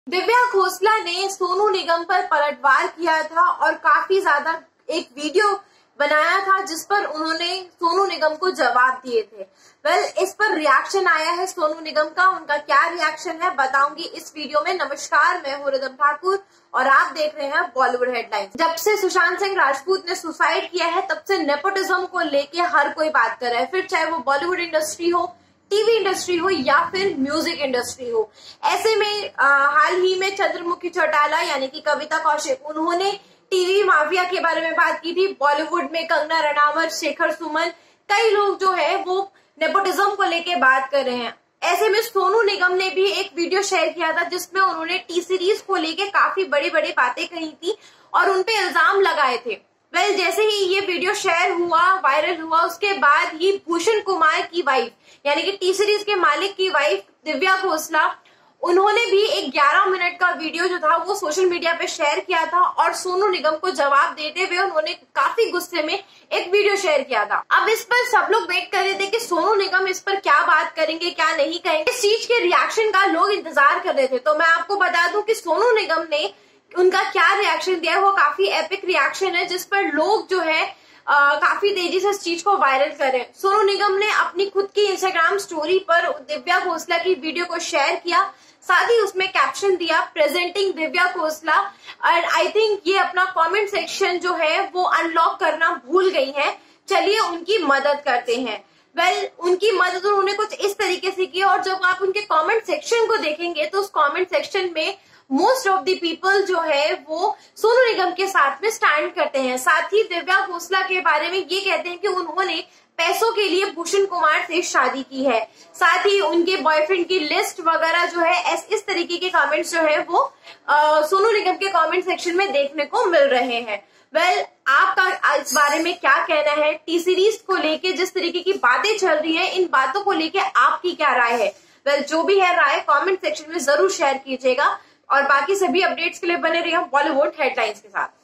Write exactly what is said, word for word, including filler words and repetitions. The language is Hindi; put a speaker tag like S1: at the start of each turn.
S1: दिव्या खोसला ने सोनू निगम पर पलटवार किया था और काफी ज्यादा एक वीडियो बनाया था जिस पर उन्होंने सोनू निगम को जवाब दिए थे। वेल well, इस पर रिएक्शन आया है सोनू निगम का। उनका क्या रिएक्शन है बताऊंगी इस वीडियो में। नमस्कार, मैं हूं रिदम ठाकुर और आप देख रहे हैं बॉलीवुड हेडलाइंस। जब से सुशांत सिंह राजपूत ने सुसाइड किया है तब से नेपोटिज्म को लेके हर कोई बात कर रहा है, फिर चाहे वो बॉलीवुड इंडस्ट्री हो, टीवी इंडस्ट्री हो या फिर म्यूजिक इंडस्ट्री हो। ऐसे में आ, हाल ही में चंद्रमुखी चौटाला यानी कि कविता कौशिक, उन्होंने टीवी माफिया के बारे में बात की थी। बॉलीवुड में कंगना रनावत, शेखर सुमन, कई लोग जो है वो नेपोटिज्म को लेके बात कर रहे हैं। ऐसे में सोनू निगम ने भी एक वीडियो शेयर किया था जिसमें उन्होंने टी सीरीज को लेके काफी बड़ी बड़ी बातें कही थी और उनपे इल्जाम लगाए थे। वेल well, जैसे ही ये वीडियो शेयर हुआ, वायरल हुआ, उसके बाद ही भूषण कुमार की वाइफ यानी कि टी सीरीज के मालिक की वाइफ दिव्या खोसला, उन्होंने भी एक ग्यारह मिनट का वीडियो जो था वो सोशल मीडिया पे शेयर किया था और सोनू निगम को जवाब देते हुए उन्होंने काफी गुस्से में एक वीडियो शेयर किया था। अब इस पर सब लोग वेट कर रहे थे कि सोनू निगम इस पर क्या बात करेंगे, क्या नहीं करेंगे। इस चीज के रिएक्शन का लोग इंतजार कर रहे थे। तो मैं आपको बता दूं कि सोनू निगम ने उनका क्या रिएक्शन दिया है, वो काफी एपिक रिएक्शन है जिस पर लोग जो है आ, काफी तेजी से इस चीज को वायरल करें। सोनू निगम ने अपनी खुद की इंस्टाग्राम स्टोरी पर दिव्या खोसला की वीडियो को शेयर किया, साथ ही उसमें कैप्शन दिया प्रेजेंटिंग दिव्या खोसला। और आई थिंक ये अपना कमेंट सेक्शन जो है वो अनलॉक करना भूल गई हैं। चलिए उनकी मदद करते हैं। वेल well, उनकी मदद उन्होंने कुछ इस तरीके से की और जब आप उनके कमेंट सेक्शन को देखेंगे तो उस कमेंट सेक्शन में मोस्ट ऑफ द पीपल जो है वो सोनू निगम के साथ में स्टैंड करते हैं। साथ ही दिव्या खोसला के बारे में ये कहते हैं कि उन्होंने पैसों के लिए भूषण कुमार से शादी की है। साथ ही उनके बॉयफ्रेंड की लिस्ट वगैरह जो है इस तरीके के कमेंट्स जो है वो आ, सोनू निगम के कमेंट सेक्शन में देखने को मिल रहे हैं। वेल well, आपका इस बारे में क्या कहना है? टी सीरीज को लेके जिस तरीके की बातें चल रही है, इन बातों को लेके आपकी क्या राय है? वेल well, जो भी है राय कमेंट सेक्शन में जरूर शेयर कीजिएगा और बाकी सभी अपडेट्स के लिए बने रहिए बॉलीवुड हेडलाइंस के साथ।